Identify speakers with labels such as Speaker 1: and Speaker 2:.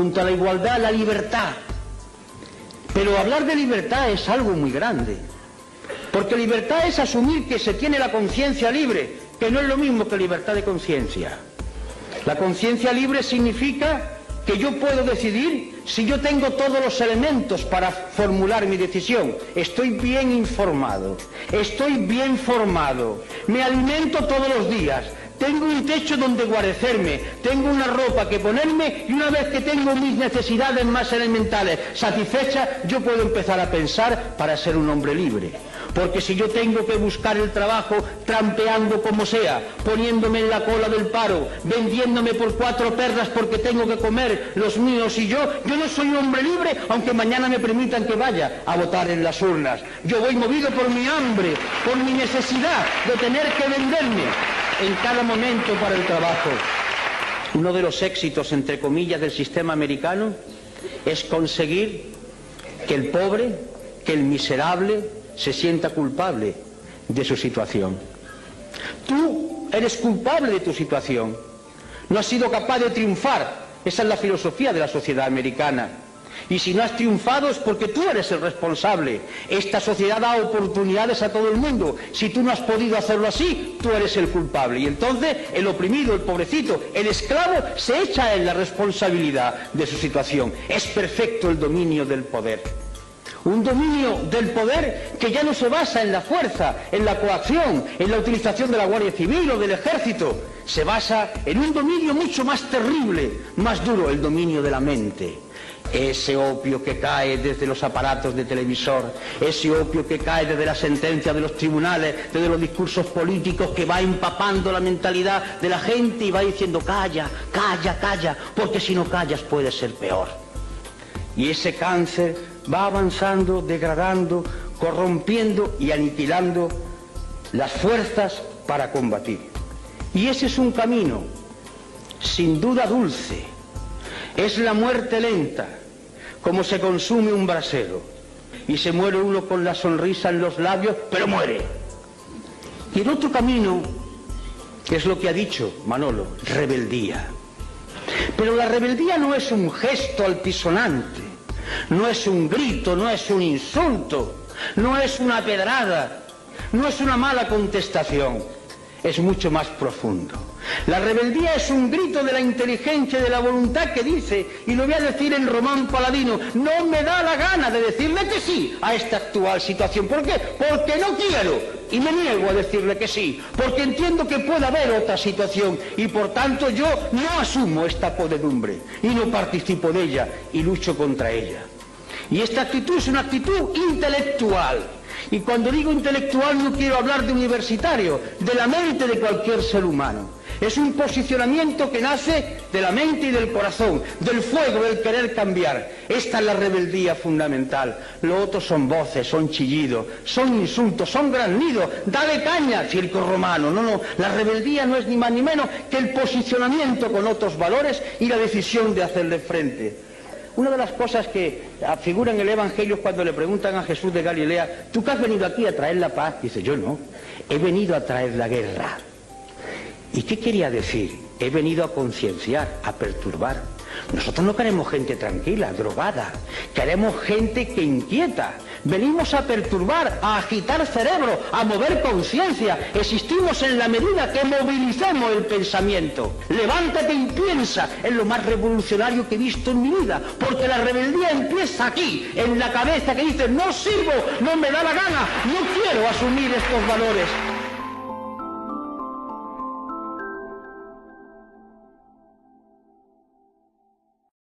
Speaker 1: junto a la igualdad, la libertad. Pero hablar de libertad es algo muy grande, porque libertad es asumir que se tiene la conciencia libre, que no es lo mismo que libertad de conciencia. La conciencia libre significa que yo puedo decidir si yo tengo todos los elementos para formular mi decisión. Estoy bien informado, estoy bien formado, me alimento todos los días, tengo un techo donde guarecerme, tengo una ropa que ponerme, y una vez que tengo mis necesidades más elementales satisfechas, yo puedo empezar a pensar para ser un hombre libre. Porque si yo tengo que buscar el trabajo trampeando como sea, poniéndome en la cola del paro, vendiéndome por 4 perras porque tengo que comer los míos y yo no soy un hombre libre, aunque mañana me permitan que vaya a votar en las urnas. Yo voy movido por mi hambre, por mi necesidad de tener que venderme en cada momento para el trabajo. Uno de los éxitos, entre comillas, del sistema americano es conseguir que el pobre, que el miserable, se sienta culpable de su situación. Tú eres culpable de tu situación. No has sido capaz de triunfar. Esa es la filosofía de la sociedad americana. Y si no has triunfado es porque tú eres el responsable. Esta sociedad da oportunidades a todo el mundo. Si tú no has podido hacerlo así, tú eres el culpable. Y entonces el oprimido, el pobrecito, el esclavo se echa en la responsabilidad de su situación. Es perfecto el dominio del poder. Un dominio del poder que ya no se basa en la fuerza, en la coacción, en la utilización de la Guardia Civil o del Ejército. Se basa en un dominio mucho más terrible, más duro, el dominio de la mente. Ese opio que cae desde los aparatos de televisor, ese opio que cae desde la sentencia de los tribunales, desde los discursos políticos, que va empapando la mentalidad de la gente y va diciendo calla, calla, calla, porque si no callas puede ser peor. Y ese cáncer va avanzando, degradando, corrompiendo y aniquilando las fuerzas para combatir. Y ese es un camino, sin duda dulce. Es la muerte lenta, como se consume un brasero. Y se muere uno con la sonrisa en los labios, pero muere. Y el otro camino es lo que ha dicho Manolo, rebeldía. Pero la rebeldía no es un gesto altisonante, no es un grito, no es un insulto, no es una pedrada, no es una mala contestación, es mucho más profundo. La rebeldía es un grito de la inteligencia y de la voluntad que dice, y lo voy a decir en Román Paladino, no me da la gana de decirle que sí a esta actual situación. ¿Por qué? Porque no quiero y me niego a decirle que sí, porque entiendo que puede haber otra situación y por tanto yo no asumo esta podredumbre y no participo de ella y lucho contra ella. Y esta actitud es una actitud intelectual. Y cuando digo intelectual no quiero hablar de universitario, de la mente de cualquier ser humano. Es un posicionamiento que nace de la mente y del corazón, del fuego, del querer cambiar. Esta es la rebeldía fundamental. Lo otro son voces, son chillidos, son insultos, son graznidos. Dale caña, circo romano. No, la rebeldía no es ni más ni menos que el posicionamiento con otros valores y la decisión de hacerle frente. Una de las cosas que figura en el Evangelio es cuando le preguntan a Jesús de Galilea, ¿tú que has venido aquí a traer la paz? Dice, yo no, he venido a traer la guerra. ¿Y qué quería decir? He venido a concienciar, a perturbar. Nosotros no queremos gente tranquila, drogada, queremos gente que inquieta. Venimos a perturbar, a agitar cerebro, a mover conciencia. Existimos en la medida que movilicemos el pensamiento. Levántate y piensa, es lo más revolucionario que he visto en mi vida, porque la rebeldía empieza aquí, en la cabeza que dice, no sirvo, no me da la gana, no quiero asumir estos valores.